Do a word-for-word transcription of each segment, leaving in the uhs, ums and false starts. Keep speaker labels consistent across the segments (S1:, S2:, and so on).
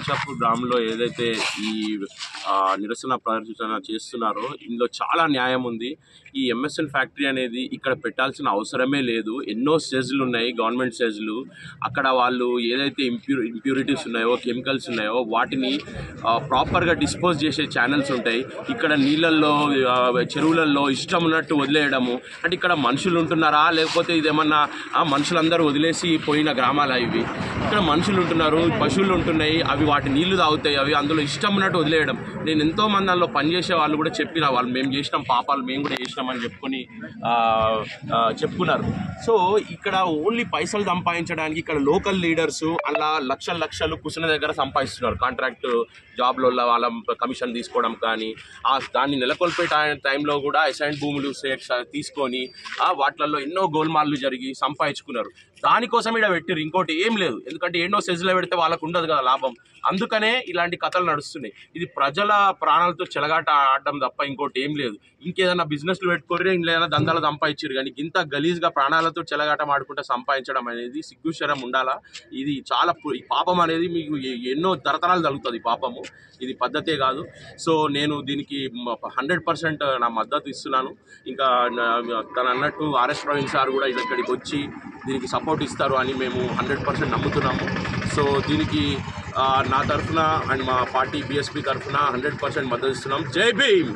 S1: కాచాపూర్ గ్రామంలో ఏదైతే ఈ నిరసన ప్రదర్శన చేస్తున్నారో ఇందులో చాలా న్యాయం ఉంది. ఈ ఎంఎస్ఎన్ ఫ్యాక్టరీ అనేది ఇక్కడ పెట్టాల్సిన అవసరమే లేదు. ఎన్నో స్టేజ్లు ఉన్నాయి, గవర్నమెంట్ స్టేజ్లు. అక్కడ వాళ్ళు ఏదైతే ఇంప్యూర్ ఇంప్యూరిటీస్ ఉన్నాయో, కెమికల్స్ ఉన్నాయో వాటిని ప్రాపర్గా డిస్పోజ్ చేసే ఛానల్స్ ఉంటాయి. ఇక్కడ నీళ్ళల్లో, చెరువులలో ఇష్టం ఉన్నట్టు వదిలేయడము అంటే ఇక్కడ మనుషులు ఉంటున్నారా లేకపోతే ఇదేమన్నా మనుషులందరూ వదిలేసి పోయిన గ్రామాలు ఇవి? ఇక్కడ మనుషులు ఉంటున్నారు, పశువులు ఉంటున్నాయి, అవి వాటి నీళ్లు తాగుతాయి, అవి అందులో ఇష్టం ఉన్నట్టు వదిలేయడం. నేను ఎంతో మంది అందులో పనిచేసే వాళ్ళు కూడా చెప్పిన వాళ్ళు మేము చేసినాం పాపాలు మేము కూడా చేసినామని చెప్పుకొని చెప్పుకున్నారు. సో ఇక్కడ ఓన్లీ పైసలు సంపాదించడానికి ఇక్కడ లోకల్ లీడర్స్ అలా లక్షల లక్షలు కుసిన దగ్గర సంపాదిస్తున్నారు. కాంట్రాక్ట్ జాబ్లో వాళ్ళ కమిషన్ తీసుకోవడం కానీ, ఆ దాన్ని నెలకొల్పే టైంలో కూడా అసైన్ భూములు తీసుకొని వాటిల్లో ఎన్నో గోల్మాల్లు జరిగి సంపాదించుకున్నారు. దానికోసం ఇక్కడ పెట్టారు, ఇంకోటి ఏం లేదు. ఎందుకంటే ఎన్నో సెజ్లో పెడితే వాళ్ళకు ఉండదు కదా లాభం. అందుకనే ఇలాంటి కథలు నడుస్తున్నాయి. ఇది ప్రజల ప్రాణాలతో చెలగాట ఆడడం తప్ప ఇంకోటి ఏం లేదు. ఇంకేదైనా బిజినెస్లు పెట్టుకోరు, ఇంకేదైనా దందాలు సంపాదించారు. కానీ ఇంత గలీజ్గా ప్రాణాలతో చెలగాటం ఆడుకుంటే సంపాదించడం అనేది సిగ్గుశరం ఉండాలా. ఇది చాలా ఈ పాపం అనేది మీకు ఎన్నో తరతరాలు తగులుతుంది పాపము. ఇది పద్ధతే కాదు. సో నేను దీనికి హండ్రెడ్ పర్సెంట్ నా మద్దతు ఇస్తున్నాను. ఇంకా తను అన్నట్టు ఆర్ఎస్ ప్రవీణ్ సార్ కూడా ఇక్కడికి వచ్చి దీనికి సపోర్ట్ ఇస్తారు అని మేము హండ్రెడ్ పర్సెంట్ నమ్ముతున్నాము. సో దీనికి నా తరఫున అండ్ మా పార్టీ బీఎస్పీ తరఫున హండ్రెడ్ పర్సెంట్ మద్దతు ఇస్తున్నాం. జై భీమ్.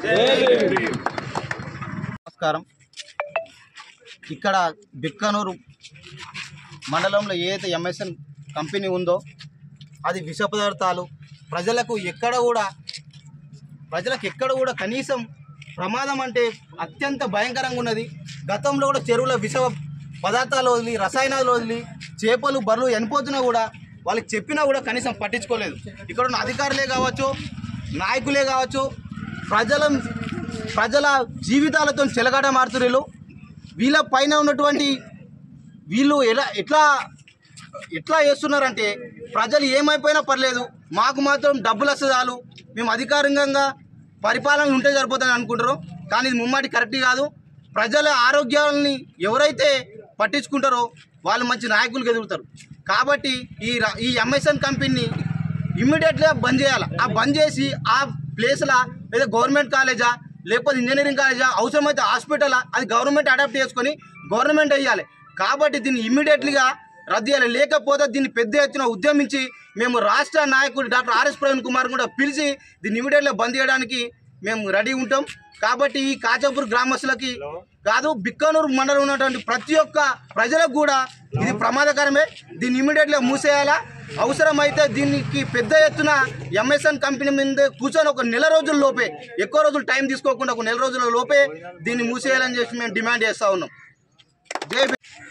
S2: నమస్కారం. ఇక్కడ బిక్కనూరు మండలంలో ఏదైతే ఎంఎస్ఎన్ కంపెనీ ఉందో అది విష పదార్థాలు ప్రజలకు ఎక్కడ కూడా ప్రజలకు ఎక్కడ కూడా కనీసం ప్రమాదం అంటే అత్యంత భయంకరంగా ఉన్నది. గతంలో కూడా చెరువుల విష పదార్థాలు వదిలి, రసాయనాలు వదిలి చేపలు బర్రెలు చనిపోతున్నా కూడా వాళ్ళకి చెప్పినా కూడా కనీసం పట్టించుకోలేదు. ఇక్కడ ఉన్న అధికారులే కావచ్చు, నాయకులే కావచ్చు, ప్రజల ప్రజల జీవితాలతో చెలగాట మారుతున్నారు. వీళ్ళ పైన ఉన్నటువంటి వీళ్ళు ఎలా ఎట్లా ఎట్లా చేస్తున్నారంటే ప్రజలు ఏమైపోయినా పర్లేదు, మాకు మాత్రం డబ్బులు వస్తే చాలు, మేము అధికారికంగా పరిపాలన ఉంటే సరిపోతుందని అనుకుంటారు. కానీ ఇది ముమ్మాటి కరెక్ట్ కాదు. ప్రజల ఆరోగ్యాలని ఎవరైతే పట్టించుకుంటారో వాళ్ళు మంచి నాయకులు ఎదుగుతారు. కాబట్టి ఈ ఈ ఎంఎస్ఎన్ కంపెనీని ఇమ్మీడియట్గా బంద్ చేయాలి. ఆ బంద్ చేసి ఆ ప్లేస్లో లేదా గవర్నమెంట్ కాలేజా లేకపోతే ఇంజనీరింగ్ కాలేజా, అవసరమైతే హాస్పిటలా, అది గవర్నమెంట్ అడాప్ట్ చేసుకొని గవర్నమెంట్ వేయాలి. కాబట్టి దీన్ని ఇమ్మీడియట్లీగా రద్దు చేయాలి. లేకపోతే దీన్ని పెద్ద ఎత్తున ఉద్యమించి మేము రాష్ట్ర నాయకుడు డాక్టర్ ఆర్ఎస్ ప్రవీణ్ కుమార్ కూడా పిలిచి దీన్ని ఇమ్మీడియట్గా బంద్ చేయడానికి మేము రెడీ ఉంటాం. కాబట్టి ఈ కాచాపూర్ గ్రామస్తులకి కాదు, బిక్కనూరు మండలం ఉన్నటువంటి ప్రతి ఒక్క ప్రజలకు కూడా ఇది ప్రమాదకరమే. దీన్ని ఇమ్మీడియట్గా మూసేయాలా. అవసరమైతే దీనికి పెద్ద ఎత్తున ఎంఎస్ఎన్ కంపెనీ మీద కూర్చొని ఒక నెల రోజుల లోపే, ఎక్కువ రోజులు టైం తీసుకోకుండా ఒక నెల రోజుల లోపే దీన్ని మూసేయాలని చెప్పి మేము డిమాండ్ చేస్తూ ఉన్నాం. జై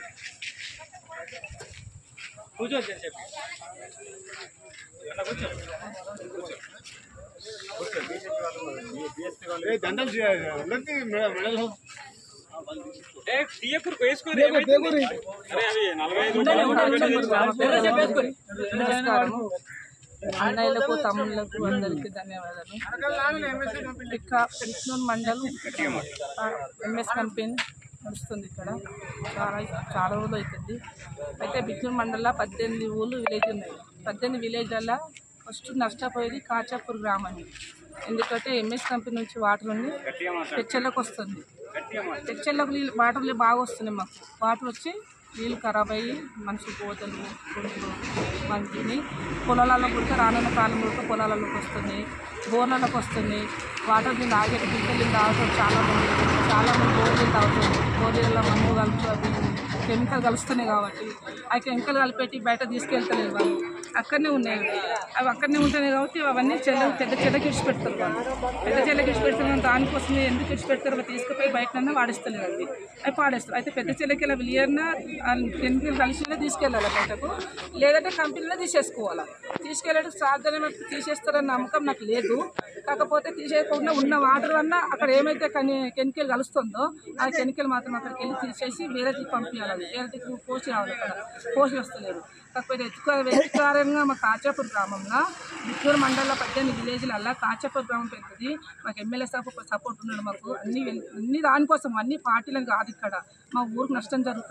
S3: అన్నయ్యలకు తమ్ముళ్లకు అందరికీ ధన్యవాదాలు. ఇక బిక్కనూరు మండలం ఎంఎస్ కంపెనీ నడుస్తుంది. ఇక్కడ చాలా చాలా రోజులు అవుతుంది. అయితే బిక్కనూరు మండలంలో పద్దెనిమిది ఊళ్ళు విలేజ్ ఉన్నాయి. పద్దెనిమిది విలేజ్లలో ఫస్ట్ నష్టపోయేది కాచాపూర్ గ్రామం. ఎందుకంటే ఎంఎస్ కంపెనీ నుంచి వాటర్ ఉంది, తెచ్చెళ్ళకు వస్తుంది. తెచ్చెళ్ళకు నీళ్ళు వాటర్లు బాగా వస్తున్నాయి. మాకు వాటర్ వచ్చి నీళ్ళు ఖరాబ్ అయ్యి మనుషులు పోతలు గుంటలు మంచిని పొలాలలో కూడా రానున్న కాలంలో పొలాలలోకి వస్తున్నాయి, బోర్లలోకి వస్తున్నాయి. వాటర్ నీళ్ళు ఆగే పిల్లలు తాగుతారు. చాలామంది చాలామంది బోర్ నీళ్ళు తాగుతారు. బోర్ నీళ్ళలో మందు కలుపుతుంది, కెమికల్ కలుస్తున్నాయి. కాబట్టి ఆ కెమికల్ కలిపెట్టి బయట తీసుకెళ్తలేదు వాళ్ళు, అక్కడనే ఉన్నాయి. అవి అక్కడనే ఉంటున్నాయి కాబట్టి అవన్నీ చెల్ల పెద్ద చెల్లకి ఇడిచి పెడతారు. వాళ్ళు పెద్ద చెల్లకి ఇడిచి పెడుతున్నారు. దానికోసమే ఎందుకు ఇడిచి పెడతారు, తీసుకుపోయి బయటనన్నా వాడిస్తలేదు. అది అవి పాడేస్తారు. అయితే పెద్ద చెల్లకి ఇలా విలియర్నా కెమికల్ కలిసినా తీసుకెళ్ళాలి బయటకు, లేదంటే కంపెనీలో తీసేసుకోవాలి. తీసుకెళ్ళడానికి సాధ్యమే తీసేస్తారన్న నమ్మకం నాకు లేదు. కాకపోతే తీసేయకుండా ఉన్న వాటర్ అన్నా అక్కడ ఏమైతే కానీ కెమికల్ కలుస్తుందో ఆ కెమికల్ మాత్రం అక్కడికి వెళ్ళి తీసేసి వేరేకి పంపించాలి. వేరేకి పోసి రావాలి. అక్కడ పోసి వస్తలేరు. కాకపోతే ఎక్కువ వ్యతికారంగా మా కాచాపూర్ గ్రామంలో బిక్కనూరు మండలంలో పద్దెనిమిది విలేజ్లల్లో కాచాపూర్ గ్రామం పెద్దది. మాకు ఎమ్మెల్యే సపోర్ట్ సపోర్ట్ ఉన్నాడు. మాకు అన్ని అన్ని దానికోసం అన్ని పార్టీలను కాదు, ఇక్కడ మా ఊరికి నష్టం జరుగుతుంది.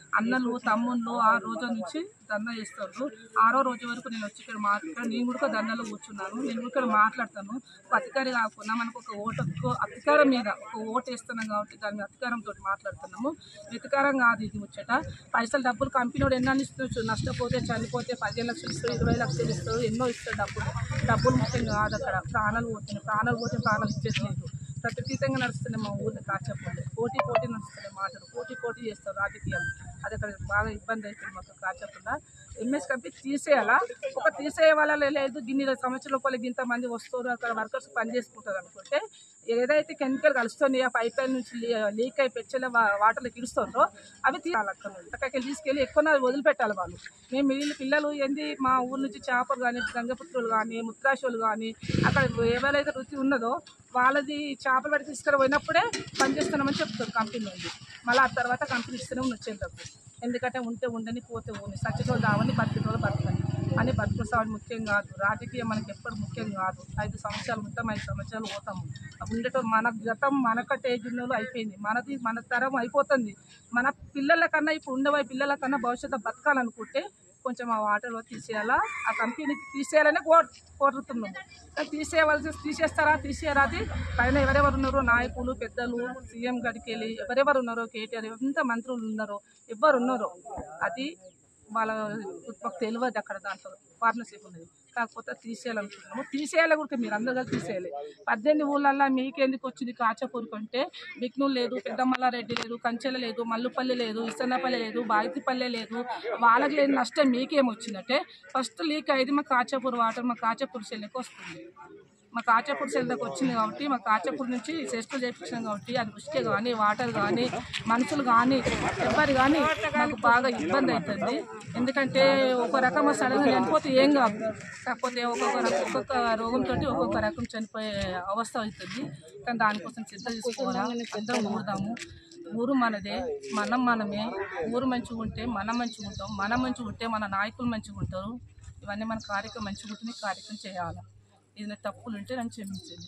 S3: అన్నలు తమ్ముళ్ళు ఆ రోజు నుంచి ధర్నా చేస్తారు. ఆరో రోజు వరకు నేను వచ్చి ఇక్కడ మాట్లాడు నేను కూడా ధర్నాలో కూర్చున్నాను. నేను కూడా ఇక్కడ మాట్లాడతాను. ఒక అధికారి కాకుండా మనకు ఒక ఓటు అధికారం మీద ఒక ఓటు వేస్తున్నాం కాబట్టి దాని మీద అధికారంతో మాట్లాడుతున్నాము. అధికారం కాదు ఇది ముచ్చట. పైసలు డబ్బులు కంపెనీ వాడు ఎన్నో ఇస్తూ నష్టపోతే చనిపోతే పదిహేను లక్షలు ఇస్తారు, ఇరవై లక్షలు ఇస్తారు, ఎన్నో ఇస్తారు. డబ్బులు డబ్బులు ముఖ్యం కాదు. అక్కడ ప్రాణాలు పోతున్నాయి. ప్రాణాలు పోతే ప్రాణాలు ఇచ్చేసలేదు. ప్రతిపీతంగా నడుస్తున్నాయి మా ఊరిని కాచపల్లి. పోటీ పోటీ నడుస్తున్నాయి మాటలు. పోటీ పోటీ చేస్తారు రాజకీయాలు. అది అక్కడ బాగా ఇబ్బంది అవుతుంది మాకు కాచపల్లి. MS company తీసేయాలా? ఒక తీసేయ వాళ్ళ లేదు గిన్ని సంవత్సరాల లోపల ఇంతమంది వస్తారు అక్కడ వర్కర్స్ పని చేసుకుంటారు అనుకుంటే ఏదైతే కెమికల్ కలుస్తున్నాయో ఆ పైప్ లైన్ నుంచి లీక్ అయి పెచ్చల వాటర్లో కిడుస్తుందో అవి తీయాలి. అక్కడ అక్కడికి తీసుకెళ్ళి ఎక్కువ వదిలిపెట్టాలి వాళ్ళు. మేము మిగిలిన పిల్లలు ఏంది మా ఊరు నుంచి చేపలు కానీ గంగపుత్రులు కానీ ముత్రాశులు కానీ అక్కడ ఎవరైతే వృత్తి ఉన్నదో వాళ్ళది చేపలు పడి తీసుకుని పోయినప్పుడే పనిచేస్తున్నామని చెప్తారు కంపెనీ నుండి. మళ్ళీ ఆ తర్వాత కంపెనీ ఇస్తూనే వచ్చేటప్పుడు ఎందుకంటే ఉంటే ఉండని పోతే ఉండి సచ్చిటోళ్ళు దావని బతికిటోళ్ళు బతకని అని బతుకుసావని ముఖ్యం కాదు. రాజకీయం మనకి ఎప్పుడు ముఖ్యం కాదు. ఐదు సంవత్సరాలు ఉంటాం, ఐదు సంవత్సరాలు పోతాము. ఉండటం మన గతం మనకట్టే ఏజ్ ఉన్న అయిపోయింది. మనది మన తరం అయిపోతుంది. మన పిల్లల కన్నా ఇప్పుడు ఉండవే పిల్లల కన్నా భవిష్యత్తు బతకాలనుకుంటే కొంచెం ఆ వాటర్లో తీసేయాలా? ఆ కంపెనీకి తీసేయాలనే కో కోరుతున్నాము. తీసేయవలసి తీసేస్తారా? తీసేయరా? అది పైన ఎవరెవరు ఉన్నారో నాయకులు పెద్దలు సీఎం గడికి వెళ్ళి ఎవరెవరు ఉన్నారో కేటీఆర్ ఎంత మంత్రులు ఉన్నారో ఎవరు ఉన్నారో అది వాళ్ళ మాకు తెలియదు. అక్కడ దాంట్లో పార్ట్నర్షిప్ ఉన్నది. కాకపోతే తీసేయాలనుకుంటున్నాము. తీసేయాలి కూడా మీరు అందరు కలిసి తీసేయాలి. పద్దెనిమిది ఊళ్ళల్లో మీకెందుకు వచ్చింది కాచపూరుకు అంటే బిక్నూరు లేదు, పెద్దమల్లారెడ్డి లేదు, కంచెల లేదు, మల్లుపల్లి లేదు, ఇసన్నపల్లి లేదు, బాగితిపల్లె లేదు. వాళ్ళకి లేని నష్టం మీకేమొచ్చిందంటే ఫస్ట్ లీక్ అయింది మా కాచాపూర్ వాటర్ మా కాచాపూర్ సెల్కి వస్తుంది. మా కాచాపూర్ సెల్ దగ్గర వచ్చింది కాబట్టి మా కాచాపూర్ నుంచి టెస్టులు చేయించాం కాబట్టి అది ఉష్కే కానీ వాటర్ కానీ మనుషులు కానీ ఎవరు కానీ మాకు బాగా ఇబ్బంది అవుతుంది. ఎందుకంటే ఒక రకం సడన్గా చనిపోతే ఏం కాదు. కాకపోతే ఒక్కొక్క రకం ఒక్కొక్క రోగంతో ఒక్కొక్క రకం చనిపోయే అవస్థ అవుతుంది. కానీ దానికోసం శ్రద్ధ తీసుకోవాలా? అందరం ఊరుదాము. ఊరు మనదే, మనం మనమే. ఊరు మంచిగా ఉంటే మనం మంచిగా ఉంటాం. మనం మంచిగా ఉంటే మన నాయకులు మంచిగా ఉంటారు. ఇవన్నీ మన కార్యక్రమం మంచిగా ఉంటుంది. కార్యక్రమం చేయాలి. ఏదైనా తప్పులు ఉంటే నన్ను క్షమించండి.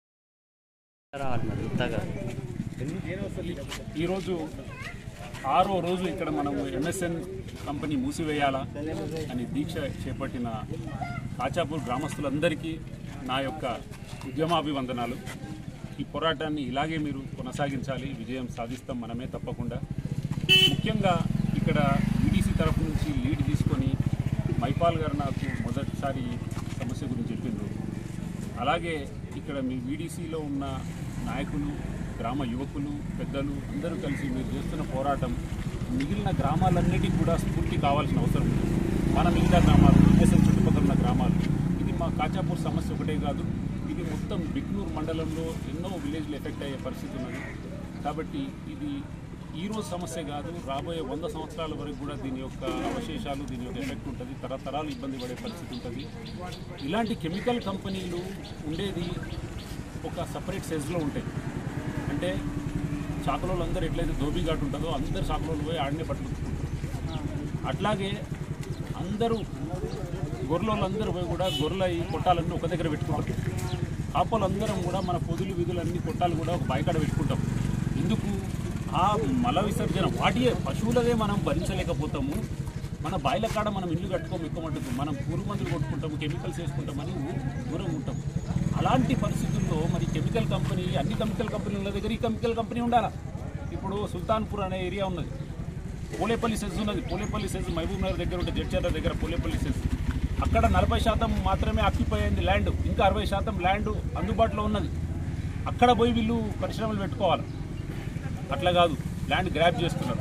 S4: ఈరోజు ఆరో రోజు ఇక్కడ మనము ఎంఎస్ఎన్ కంపెనీ మూసివేయాలా అని దీక్ష చేపట్టిన కాచాపూర్ గ్రామస్తులందరికీ నా యొక్క ఉద్యమాభివందనాలు. ఈ పోరాటాన్ని ఇలాగే మీరు కొనసాగించాలి. విజయం సాధిస్తాం మనమే తప్పకుండా. ముఖ్యంగా ఇక్కడ ఈడీసీ తరఫు నుంచి లీడ్ తీసుకొని మైపాల్ గారు నాకు మొదటిసారి సమస్య గురించి చెప్పిండ్రు. అలాగే ఇక్కడ మీ వీడీసీలో ఉన్న నాయకులు, గ్రామ యువకులు, పెద్దలు అందరూ కలిసి మీరు చేస్తున్న పోరాటం మిగిలిన గ్రామాలన్నిటికీ కూడా స్ఫూర్తి కావాల్సిన అవసరం ఉంది. మన మిగతా గ్రామాలు, ఎంఎస్ఎన్ చుట్టుపక్కల ఉన్న గ్రామాలు, ఇది మా కాచాపూర్ సమస్య ఒకటే కాదు, ఇది మొత్తం బిక్నూరు మండలంలో ఎన్నో విలేజ్లు ఎఫెక్ట్ అయ్యే పరిస్థితి ఉన్నది. కాబట్టి ఇది ఈరోజు సమస్య కాదు, రాబోయే వంద సంవత్సరాల వరకు కూడా దీని యొక్క అవశేషాలు, దీని యొక్క ఎఫెక్ట్ ఉంటుంది. తరతరాలు ఇబ్బంది పడే పరిస్థితి ఉంటుంది. ఇలాంటి కెమికల్ కంపెనీలు ఉండేది ఒక సపరేట్ సెజ్లో ఉంటాయి. అంటే చాకలోళ్ళు అందరూ ఎట్లయితే ధోబీఘాట్ ఉంటుందో అందరు చాకలోళ్ళు పోయి ఆడనే పట్టుకుంటారు. అట్లాగే అందరూ గొర్రెలు అందరూ పోయి కూడా గొర్రెల ఈ కొట్టాలన్నీ ఒక దగ్గర పెట్టుకుంటారు. కాపలు అందరం కూడా మన పొదులు విధులు అన్ని కొట్టాలు కూడా ఒక బాయికాడ పెట్టుకుంటాం. ఎందుకు? ఆ మల విసర్జన వాటియే పశువులదే మనం భరించలేకపోతాము. మన బాయిల కాడ మనం ఇల్లు కట్టుకోము, ఎక్కువ మట్టుకు మనం పురుగు మందులు కొట్టుకుంటాము, కెమికల్స్ వేసుకుంటామని దూరం ఉంటాం. అలాంటి పరిస్థితుల్లో మరి కెమికల్ కంపెనీ, అన్ని కెమికల్ కంపెనీల దగ్గర ఈ కెమికల్ కంపెనీ ఉండాలా? ఇప్పుడు సుల్తాన్పూర్ అనే ఏరియా ఉన్నది, పోలేపల్లి సెజ్ ఉన్నది. పోలేపల్లి సెజ్ మహబూబ్ నగర్ దగ్గర ఉంటే జడ్చర్ల దగ్గర పోలేపల్లి సెజ్. అక్కడ నలభై శాతం మాత్రమే ఆక్యుపై అయింది ల్యాండ్, ఇంకా అరవై శాతం ల్యాండ్ అందుబాటులో ఉన్నది. అక్కడ పోయి వీళ్ళు పరిశ్రమలు పెట్టుకోవాలి. అట్లా కాదు, ల్యాండ్ గ్రాప్ చేస్తున్నారు.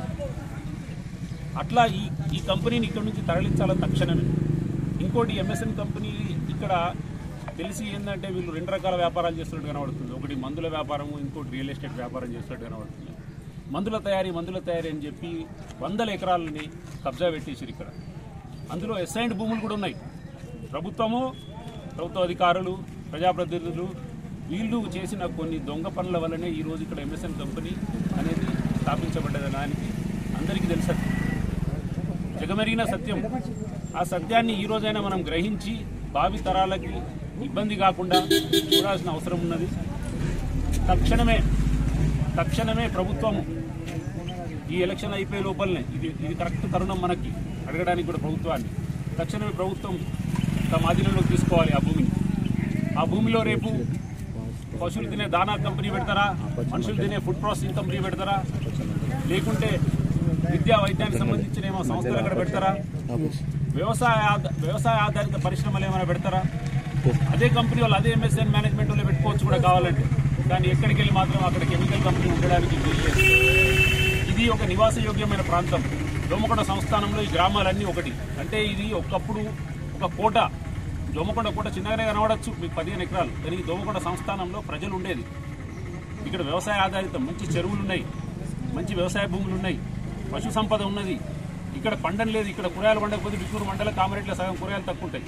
S4: అట్లా ఈ ఈ కంపెనీని ఇక్కడ నుంచి తరలించాలని తక్షణమే. ఇంకోటి ఎంఎస్ఎన్ కంపెనీ ఇక్కడ తెలిసి ఏంటంటే వీళ్ళు రెండు రకాల వ్యాపారాలు చేస్తున్నట్టు కనబడుతుంది. ఒకటి మందుల వ్యాపారము, ఇంకోటి రియల్ ఎస్టేట్ వ్యాపారం చేస్తున్నట్టు కనబడుతుంది. మందుల తయారీ మందుల తయారీ అని చెప్పి వందల ఎకరాలని కబ్జా పెట్టేసారు ఇక్కడ. అందులో అసైన్డ్ భూములు కూడా ఉన్నాయి. ప్రభుత్వము, ప్రభుత్వ అధికారులు, ప్రజాప్రతినిధులు వీళ్ళు చేసిన కొన్ని దొంగ పనుల వల్లనే ఈరోజు ఇక్కడ ఎంఎస్ఎన్ కంపెనీ అనేది స్థాపించబడ్డది. దానికి అందరికీ తెలుసు, జగమెరిగిన సత్యం. ఆ సత్యాన్ని ఈరోజైనా మనం గ్రహించి భావి తరాలకి ఇబ్బంది కాకుండా చూడాల్సిన అవసరం ఉన్నది. తక్షణమే తక్షణమే ప్రభుత్వము ఈ ఎలక్షన్ అయిపోయే లోపలనే ఇది ఇది కరెక్ట్ తరుణం మనకి అడగడానికి కూడా ప్రభుత్వాన్ని తక్షణమే ప్రభుత్వం తమ ఆధీనంలోకి తీసుకోవాలి ఆ భూమిని. ఆ భూమిలో రేపు పశువులు తినే దానా కంపెనీ పెడతారా, మనుషులు తినే ఫుడ్ ప్రాసెసింగ్ కంపెనీ పెడతారా, లేకుంటే విద్యా వైద్యానికి సంబంధించిన ఏమో సంస్థలు అక్కడ పెడతారా, వ్యవసాయ వ్యవసాయ ఆధారిత పరిశ్రమలు ఏమైనా పెడతారా? అదే కంపెనీ వాళ్ళు అదే ఎంఎస్ఎన్ మేనేజ్మెంట్ వాళ్ళు పెట్టుకోవచ్చు కూడా కావాలంటే, కానీ ఎక్కడికి వెళ్ళి మాత్రం అక్కడ కెమికల్ కంపెనీ ఉండడానికి వీల్లేదు. ఇది ఒక నివాసయోగ్యమైన ప్రాంతం. దోమకొండ సంస్థానంలో ఈ గ్రామాలన్నీ ఒకటి. అంటే ఇది ఒకప్పుడు ఒక కోట, దోమకొండ కోట చిన్నగానే కనబడచ్చు మీకు పదిహేను ఎకరాలు, కానీ ఈ దోమకొండ సంస్థానంలో ప్రజలు ఉండేది. ఇక్కడ వ్యవసాయ ఆధారితం మంచి చెరువులు ఉన్నాయి, మంచి వ్యవసాయ భూములు ఉన్నాయి, పశు సంపద ఉన్నది. ఇక్కడ పండడం లేదు. ఇక్కడ కూరగాయలు పండకపోతే బిక్కూరు మండల కామరేట్ల సగం కూరగాయలు తక్కువ ఉంటాయి.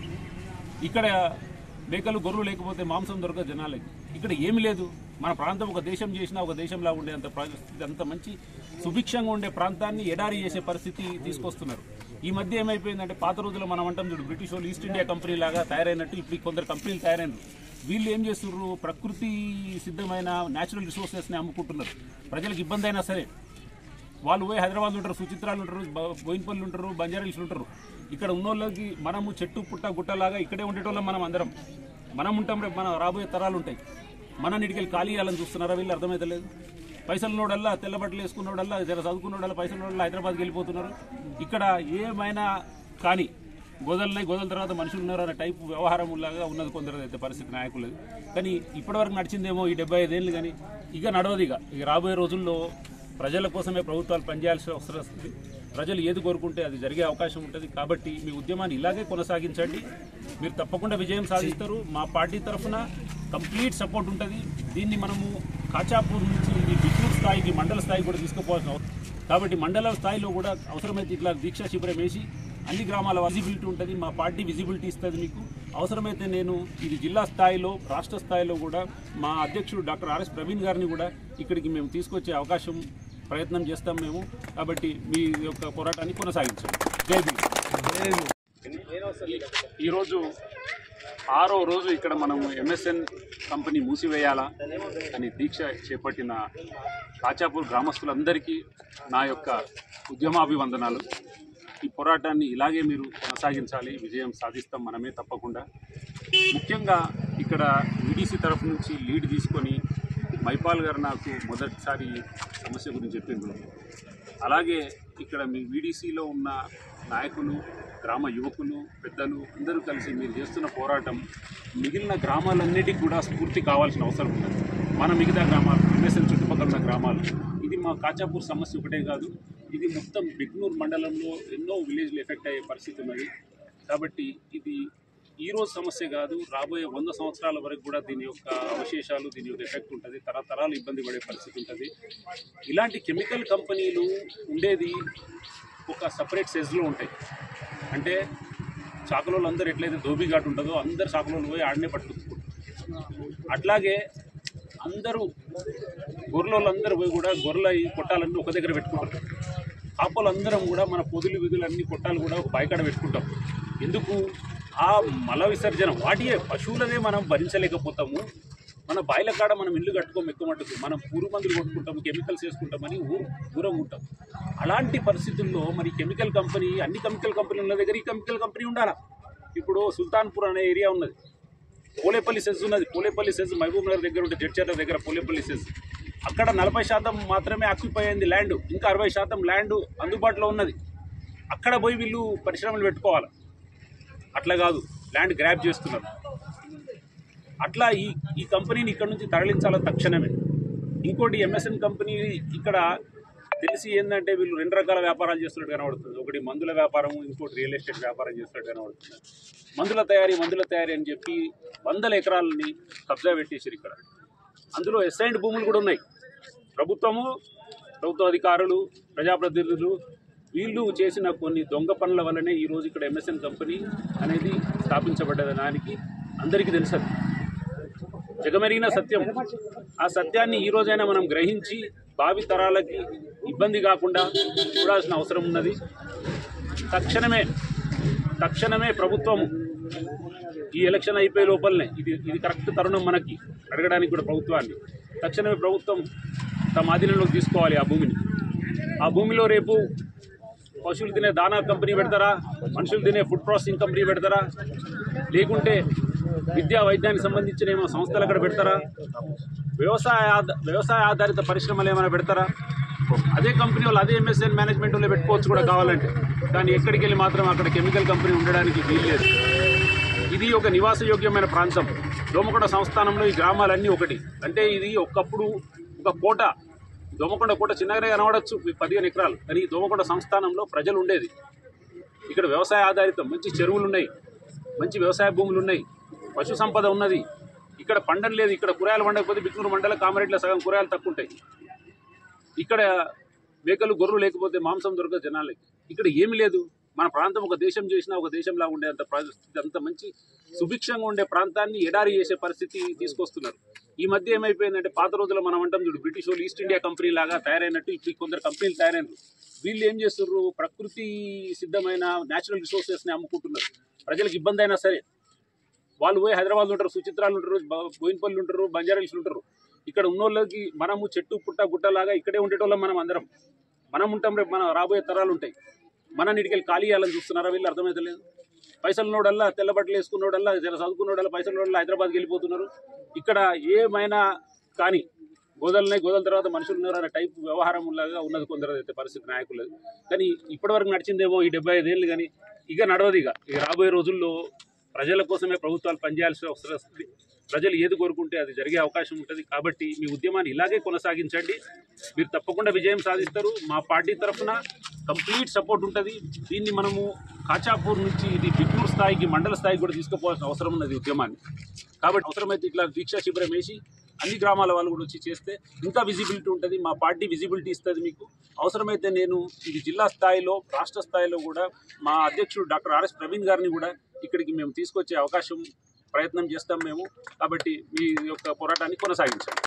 S4: ఇక్కడ మేకలు గొర్రెలు లేకపోతే మాంసం దొరకదు జనాలకి. ఇక్కడ ఏమి లేదు. మన ప్రాంతం ఒక దేశం చేసినా ఒక దేశంలా ఉండే అంత పరిస్థితి, అంత మంచి సుభిక్షంగా ఉండే ప్రాంతాన్ని ఎడారి చేసే పరిస్థితి తీసుకొస్తున్నారు. ఈ మధ్య ఏమైపోయిందంటే పాత రోజుల్లో మనం అంటాం చూడు, బ్రిటిష్ వాళ్ళు ఈస్ట్ ఇండియా కంపెనీ లాగా తయారైనట్టు ఇప్పుడు కొందరు కంపెనీలు తయారైనారు. వీళ్ళు ఏం చేస్తున్నారు, ప్రకృతి సిద్ధమైన న్యాచురల్ రిసోర్సెస్ని అమ్ముకుంటున్నారు. ప్రజలకు ఇబ్బంది అయినా సరే వాళ్ళు పోయి హైదరాబాద్ ఉంటారు, సుచిత్రాలు ఉంటారు, బోయిన్పల్లి ఉంటారు, బంజారాహిల్స్ ఉంటారు. ఇక్కడ ఉన్నోళ్ళకి మనము చెట్టు పుట్ట గుట్టలాగా ఇక్కడే ఉండేటోళ్ళం మనం అందరం. మనం ఉంటాం, రేపు మన రాబోయే తరాలు ఉంటాయి. మన నీటికెళ్ళి ఖాళీ చేయాలని చూస్తున్నారా వీళ్ళు? అర్థమైతలేదు. పైసలు నోడల్లా, తెల్ల బట్టలు వేసుకున్నోడల్లా, జర చదువుకున్నోడల్లా, పైసలు నోడల్లా హైదరాబాద్కి వెళ్ళిపోతున్నారు. ఇక్కడ ఏమైనా కానీ గోదలున్నాయి, గోదల తర్వాత మనుషులు ఉన్నారు అనే టైపు వ్యవహారం లాగా ఉన్నది కొందరు అయితే పరిస్థితి నాయకులది. కానీ ఇప్పటివరకు నడిచిందేమో ఈ డెబ్బై ఐదేళ్ళు, కానీ ఇక నడవదు. ఇక ఇక రాబోయే రోజుల్లో ప్రజల కోసమే ప్రభుత్వాలు పనిచేయాల్సిన అవసరం వస్తుంది. ప్రజలు ఏది కోరుకుంటే అది జరిగే అవకాశం ఉంటుంది. కాబట్టి మీ ఉద్యమాన్ని ఇలాగే కొనసాగించండి. మీరు తప్పకుండా విజయం సాధిస్తారు. మా పార్టీ తరఫున కంప్లీట్ సపోర్ట్ ఉంటుంది. దీన్ని మనము కాచాపూర్ నుంచి బిక్కూరు స్థాయికి, మండల స్థాయికి కూడా తీసుకుపోవాల్సిన అవసరం. కాబట్టి మండల స్థాయిలో కూడా అవసరమైతే ఇట్లా దీక్షా శిబిరం వేసి అన్ని గ్రామాల విజిబిలిటీ ఉంటుంది. మా పార్టీ విజిబిలిటీ ఇస్తుంది మీకు. అవసరమైతే నేను ఇది జిల్లా స్థాయిలో, రాష్ట్ర స్థాయిలో కూడా మా అధ్యక్షుడు డాక్టర్ ఆర్ఎస్ ప్రవీణ్ గారిని కూడా ఇక్కడికి మేము తీసుకొచ్చే అవకాశం ప్రయత్నం చేస్తాం మేము. కాబట్టి మీ యొక్క పోరాటాన్ని కొనసాగించండి. జై భీమ్. ఈరోజు ఆరో రోజు ఇక్కడ మనం ఎంఎస్ఎన్ కంపెనీ మూసివేయాలా అని దీక్ష చేపట్టిన కాచాపూర్ గ్రామస్తులందరికీ నా యొక్క ఉద్యమాభివందనాలు. ఈ పోరాటాన్ని ఇలాగే మీరు కొనసాగించాలి. విజయం సాధిస్తాం మనమే తప్పకుండా. ముఖ్యంగా ఇక్కడ వీడీసీ తరఫు నుంచి లీడ్ తీసుకొని మైపాల్ గారు నాకు మొదటిసారి సమస్య గురించి చెప్పిండ్రు. అలాగే ఇక్కడ మీ వీడీసీలో ఉన్న నాయకులు, గ్రామ యువకులు, పెద్దలు అందరూ కలిసి మీరు చేస్తున్న పోరాటం మిగిలిన గ్రామాలన్నిటికీ కూడా స్ఫూర్తి కావాల్సిన అవసరం ఉంటుంది. మన మిగతా గ్రామాలు, ఎంఎస్ఎన్ చుట్టుపక్కల ఉన్న గ్రామాలు, ఇది మా కాచాపూర్ సమస్య ఒకటే కాదు, ఇది మొత్తం బిక్నూర్ మండలంలో ఎన్నో విలేజ్లు ఎఫెక్ట్ అయ్యే పరిస్థితి ఉన్నది. కాబట్టి ఇది ఈరోజు సమస్య కాదు, రాబోయే వంద సంవత్సరాల వరకు కూడా దీని యొక్క అవశేషాలు, దీని యొక్క ఎఫెక్ట్ ఉంటుంది. తరతరాలు ఇబ్బంది పడే పరిస్థితి ఉంటుంది. ఇలాంటి కెమికల్ కంపెనీలు ఉండేది ఒక సపరేట్ సెజ్లో ఉంటాయి. అంటే చాకలోళ్ళు అందరూ ఎట్లయితే ధోబీఘాట్ ఉంటుందో అందరు చాకలోళ్ళు పోయి ఆడనే పట్టుకుంటారు. అట్లాగే అందరూ గొర్రెలు అందరూ పోయి కూడా గొర్రెల ఈ కొట్టాలన్నీ ఒక దగ్గర పెట్టుకుంటారు. కాపులు అందరం కూడా మన పొదులు విధులు అన్ని కొట్టాలు కూడా ఒక బాయికాడ పెట్టుకుంటాం. ఎందుకు? ఆ మల విసర్జన వాటియే పశువులనే మనం భరించలేకపోతాము. మన బాయిల కాడ మనం ఇల్లు కట్టుకోము, ఎక్కువ మట్టుకు మనం పూరు మందులు కొట్టుకుంటాము, కెమికల్స్ వేసుకుంటామని ఊరు దూరం ఉంటాం. అలాంటి పరిస్థితుల్లో మరి కెమికల్ కంపెనీ, అన్ని కెమికల్ కంపెనీల దగ్గర ఈ కెమికల్ కంపెనీ ఉండాలా? ఇప్పుడు సుల్తాన్పూర్ అనే ఏరియా ఉన్నది, పోలేపల్లి సెజ్ ఉన్నది. పోలేపల్లి సెజ్ మహబూబ్ నగర్ దగ్గర ఉంటే జడ్చర్ల దగ్గర పోలేపల్లి సెజ్, అక్కడ నలభై శాతం మాత్రమే ఆక్యుపై అయింది ల్యాండ్, ఇంకా అరవై శాతం ల్యాండ్ అందుబాటులో ఉన్నది. అక్కడ పోయి వీళ్ళు పరిశ్రమలు పెట్టుకోవాలి. అట్లా కాదు, ల్యాండ్ గ్రాప్ చేస్తున్నారు. అట్లా ఈ ఈ కంపెనీని ఇక్కడ నుంచి తరలించాలి తక్షణమే. ఇంకోటి ఎంఎస్ఎన్ కంపెనీ ఇక్కడ తెలిసి ఏంటంటే వీళ్ళు రెండు రకాల వ్యాపారాలు చేస్తున్నట్టు కనబడుతుంది. ఒకటి మందుల వ్యాపారం, ఇంకోటి రియల్ ఎస్టేట్ వ్యాపారం చేస్తున్నట్టు కనబడుతుంది. మందుల తయారీ మందుల తయారీ అని చెప్పి వందల ఎకరాలని కబ్జా పెట్టేసారు ఇక్కడ. అందులో ఎస్ఐండ్ భూములు కూడా ఉన్నాయి. ప్రభుత్వము, ప్రభుత్వ అధికారులు, ప్రజాప్రతినిధులు వీళ్ళు చేసిన కొన్ని దొంగ పనుల వల్లనే ఈరోజు ఇక్కడ ఎంఎస్ఎన్ కంపెనీ అనేది స్థాపించబడ్డదానికి అందరికీ తెలుసు. జగమెరిగిన సత్యం. ఆ సత్యాన్ని ఈ రోజైనా మనం గ్రహించి భావి తరాలకి ఇబ్బంది కాకుండా చూడాల్సిన అవసరం ఉన్నది. తక్షణమే తక్షణమే ప్రభుత్వము ఈ ఎలక్షన్ అయిపోయే లోపలనే ఇది ఇది కరెక్ట్ తరుణం మనకి అడగడానికి కూడా ప్రభుత్వాన్ని తక్షణమే ప్రభుత్వం తమ ఆధీనంలోకి తీసుకోవాలి ఆ భూమిని. ఆ భూమిలో రేపు పశువులు తినే దానా కంపెనీ పెడతారా, మనుషులు తినే ఫుడ్ ప్రాసెసింగ్ కంపెనీ పెడతారా, లేకుంటే విద్యా వైద్యానికి సంబంధించిన ఏమైనా సంస్థలు అక్కడ పెడతారా, వ్యవసాయ వ్యవసాయ ఆధారిత పరిశ్రమలు ఏమైనా పెడతారా? అదే కంపెనీ వాళ్ళు అదే ఎంఎస్ఎన్ మేనేజ్మెంట్ వాళ్ళు పెట్టుకోవచ్చు కూడా కావాలంటే. కానీ ఎక్కడికి వెళ్ళి మాత్రం అక్కడ కెమికల్ కంపెనీ ఉండడానికి వీల్లేదు. ఇది ఒక నివాసయోగ్యమైన ప్రాంతం. దోమకొండ సంస్థానంలో ఈ గ్రామాలన్నీ ఒకటి. అంటే ఇది ఒకప్పుడు ఒక కోట, దోమకొండ కోట చిన్నగానే కనబడచ్చు, పదిహేను ఎకరాలు. కానీ ఈ దోమకొండ సంస్థానంలో ప్రజలు ఉండేది. ఇక్కడ వ్యవసాయ ఆధారితం, మంచి చెరువులు ఉన్నాయి, మంచి వ్యవసాయ భూములు ఉన్నాయి, పశు సంపద ఉన్నది. ఇక్కడ పండడం లేదు. ఇక్కడ కూరగాయలు పండకపోతే బిక్నూరు మండల కామారెడ్డిలో సగం కూరగాయలు తక్కువ ఉంటాయి. ఇక్కడ మేకలు గొర్రెలు లేకపోతే మాంసం దొరకదు జనాలకి. ఇక్కడ ఏమి లేదు. మన ప్రాంతం ఒక దేశం చేసినా ఒక దేశంలా ఉండే అంత పరిస్థితి, అంత మంచి సుభిక్షంగా ఉండే ప్రాంతాన్ని ఎడారి చేసే పరిస్థితి తీసుకొస్తున్నారు. ఈ మధ్య ఏమైపోయిందంటే, పాత రోజుల్లో మనం అంటాం చూడు, బ్రిటిష్ వాళ్ళు ఈస్ట్ ఇండియా కంపెనీ లాగా తయారైనట్టు ఇప్పుడు కొందరు కంపెనీలు తయారైనరు. వీళ్ళు ఏం చేస్తున్నారు, ప్రకృతి సిద్ధమైన న్యాచురల్ రిసోర్సెస్ని అమ్ముకుంటున్నారు. ప్రజలకు ఇబ్బంది అయినా సరే వాళ్ళు పోయి హైదరాబాద్లో ఉంటారు, సుచిత్రాలు ఉంటారు, బోయినపల్లి ఉంటారు, బంజారాహిల్స్ ఉంటారు. ఇక్కడ ఉన్నోళ్ళకి మనము చెట్టు పుట్ట గుట్టలాగా ఇక్కడే ఉండేటోళ్ళం. మనం అందరం మనం ఉంటాం, రేపు మన రాబోయే తరాలు ఉంటాయి. మన నీటికెళ్ళి ఖాళీ చేయాలని చూస్తున్నారా వీళ్ళు? అర్థమవుతలేదు. పైసలు నోడల్లా, తెల్ల బట్టలు వేసుకున్నోడల్లా, జర చదువుకున్నోడల్లా, పైసలు నోడల్లా హైదరాబాద్కి వెళ్ళిపోతున్నారు. ఇక్కడ ఏమైనా కానీ గోదలున్నాయి, గోదల తర్వాత మనుషులు ఉన్నారు అనే టైప్ వ్యవహారం లాగా ఉన్నది కొందరు అయితే పరిస్థితి నాయకులది. కానీ ఇప్పటివరకు నడిచిందేమో ఈ డెబ్బై ఐదేళ్ళు, కానీ ఇక నడవదు. ఇక ఇక రాబోయే రోజుల్లో ప్రజల కోసమే ప్రభుత్వాలు పనిచేయాల్సిన అవసరం వస్తుంది. ప్రజలు ఏది కోరుకుంటే అది జరిగే అవకాశం ఉంటుంది. కాబట్టి మీ ఉద్యమాన్ని ఇలాగే కొనసాగించండి. మీరు తప్పకుండా విజయం సాధిస్తారు. మా పార్టీ తరఫున కంప్లీట్ సపోర్ట్ ఉంటుంది. దీన్ని మనము కాచాపూర్ నుంచి ఇది బిక్నూర్ స్థాయికి, మండల స్థాయికి కూడా తీసుకుపోవాల్సిన అవసరం ఉన్నది ఉద్యమాన్ని. కాబట్టి అవసరమైతే ఇట్లా దీక్షా శిబిరం వేసి అన్ని గ్రామాల వాళ్ళు కూడా వచ్చి చేస్తే ఇంకా విజిబిలిటీ ఉంటుంది. మా పార్టీ విజిబిలిటీ ఇస్తుంది మీకు. అవసరమైతే నేను ఇది జిల్లా స్థాయిలో, రాష్ట్ర స్థాయిలో కూడా మా అధ్యక్షుడు డాక్టర్ ఆర్ఎస్ ప్రవీణ్ గారిని కూడా ఇక్కడికి మేము తీసుకొచ్చే అవకాశం ప్రయత్నం చేస్తాం మేము. కాబట్టి మీ యొక్క పోరాటాన్ని కొనసాగించాలి.